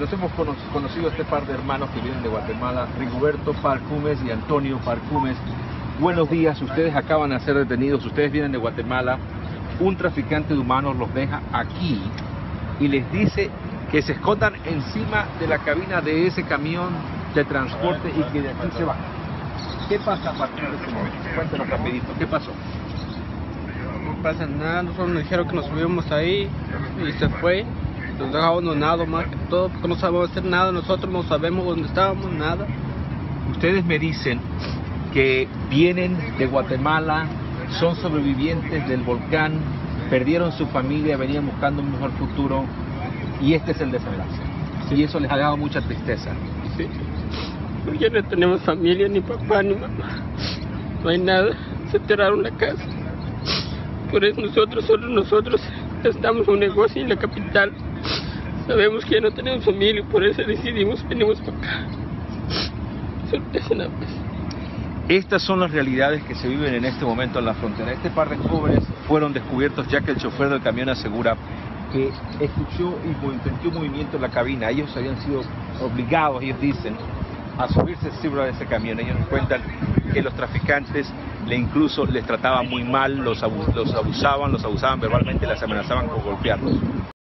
nos hemos conocido este par de hermanos que vienen de Guatemala, Rigoberto Parcumes y Antonio Parcumes. Buenos días, ustedes acaban de ser detenidos, ustedes vienen de Guatemala. Un traficante de humanos los deja aquí y les dice que se escondan encima de la cabina de ese camión de transporte y que de aquí se van. ¿Qué pasa a partir de ese momento? Cuéntanos rapidito, ¿qué pasó? No pasa nada, nosotros nos dijeron que nos subimos ahí y se fue. Nos dejó abandonado más que todo porque no sabemos hacer nada, nosotros no sabemos dónde estábamos, nada. Ustedes me dicen que vienen de Guatemala, son sobrevivientes del volcán, perdieron su familia, venían buscando un mejor futuro y este es el desenlace. Y eso les ha dado mucha tristeza. Sí. Ya no tenemos familia, ni papá, ni mamá. No hay nada, se tiraron la casa. Por eso solo nosotros estamos en un negocio en la capital. Sabemos que ya no tenemos familia y por eso decidimos venimos para acá. Eso nada más. Estas son las realidades que se viven en este momento en la frontera. Este par de jóvenes fueron descubiertos ya que el chofer del camión asegura que escuchó y sintió movimiento en la cabina. Ellos habían sido obligados, ellos dicen, a subirse encima de ese camión. Ellos nos cuentan que los traficantes incluso les trataban muy mal, los abusaban verbalmente, les amenazaban con golpearlos.